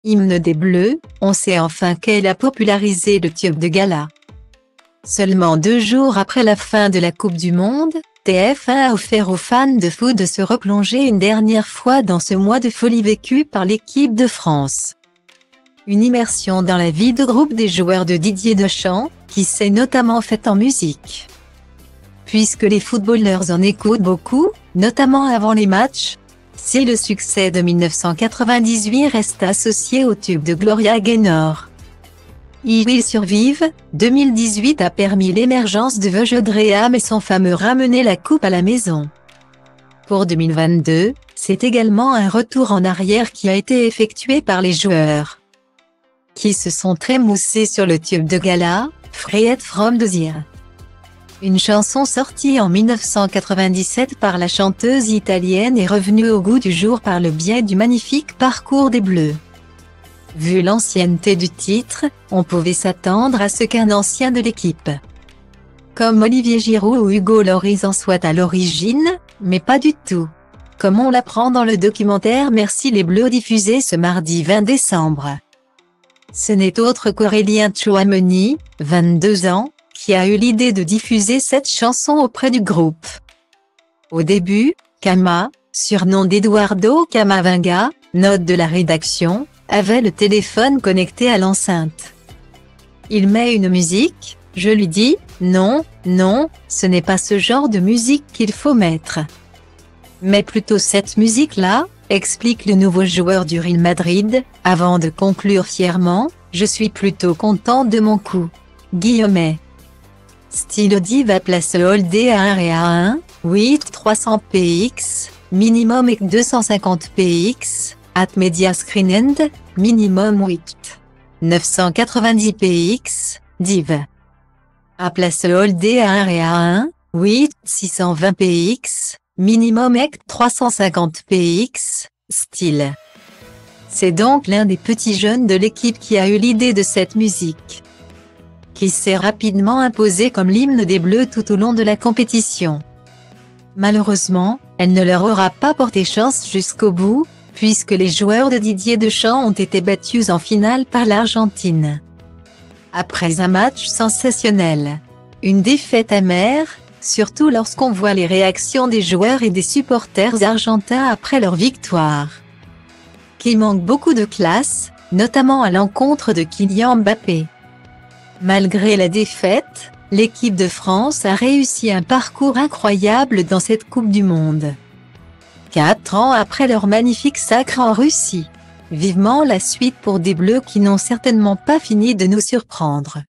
Hymne des Bleus, on sait enfin qu'elle a popularisé le tube de gala. Seulement 2 jours après la fin de la Coupe du Monde, TF1 a offert aux fans de foot de se replonger une dernière fois dans ce mois de folie vécu par l'équipe de France. Une immersion dans la vie de groupe des joueurs de Didier Deschamps, qui s'est notamment faite en musique. Puisque les footballeurs en écoutent beaucoup, notamment avant les matchs, si le succès de 1998 reste associé au tube de Gloria Gaynor. Ils will survive, 2018 a permis l'émergence de Vojodream et son fameux ramener la coupe à la maison. Pour 2022, c'est également un retour en arrière qui a été effectué par les joueurs, qui se sont trémoussés sur le tube de gala, Free It From The Zero. Une chanson sortie en 1997 par la chanteuse italienne est revenue au goût du jour par le biais du magnifique parcours des Bleus. Vu l'ancienneté du titre, on pouvait s'attendre à ce qu'un ancien de l'équipe, comme Olivier Giroud ou Hugo Lloris en soit à l'origine, mais pas du tout. Comme on l'apprend dans le documentaire Merci les Bleus diffusé ce mardi 20 décembre. Ce n'est autre qu'Aurélien Tchouameni, 22 ans, qui a eu l'idée de diffuser cette chanson auprès du groupe. Au début, Kama, surnom d'Eduardo Camavinga, note de la rédaction, avait le téléphone connecté à l'enceinte. Il met une musique, je lui dis, non, ce n'est pas ce genre de musique qu'il faut mettre. Mais plutôt cette musique-là, explique le nouveau joueur du Real Madrid, avant de conclure fièrement, je suis plutôt content de mon coup. Guillemets. Style Diva place Holdé à 1 et à 1, 8 300 px, minimum et 250 px, at media screen end, minimum 8 990 px, div. À place Holdé à 1 et à 1, 8 620 px, minimum et 350 px, style. C'est donc l'un des petits jeunes de l'équipe qui a eu l'idée de cette musique, qui s'est rapidement imposée comme l'hymne des Bleus tout au long de la compétition. Malheureusement, elle ne leur aura pas porté chance jusqu'au bout, puisque les joueurs de Didier Deschamps ont été battus en finale par l'Argentine. Après un match sensationnel. Une défaite amère, surtout lorsqu'on voit les réactions des joueurs et des supporters argentins après leur victoire, qui manque beaucoup de classe, notamment à l'encontre de Kylian Mbappé. Malgré la défaite, l'équipe de France a réussi un parcours incroyable dans cette Coupe du Monde. 4 ans après leur magnifique sacre en Russie. Vivement la suite pour des Bleus qui n'ont certainement pas fini de nous surprendre.